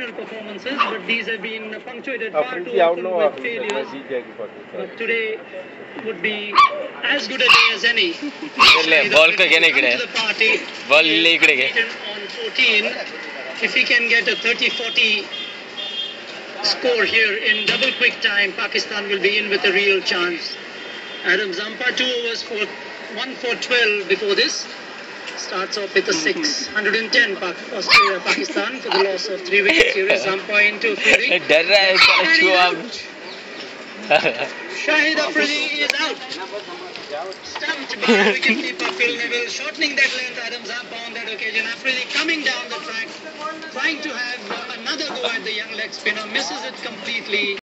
phenomenal performances, but these have been punctuated far too often with failures. But today would be as good a day as any. Ball ka kya nahi To the party. Ball le On 14, if he can get a 30-40 score here in double quick time, Pakistan will be in with a real chance. Adam Zampa, 2 overs for 1 for 12 before this. Starts off with a 6. 110 Australia, Pakistan for the loss of 3 wickets here. Zampa into fielding. Shahid Afridi is out. Stumped by wicketkeeper Phil Neville, shortening that length. Adam Zampa on that occasion. Afridi coming down the track, trying to have another go at the young leg spinner, misses it completely.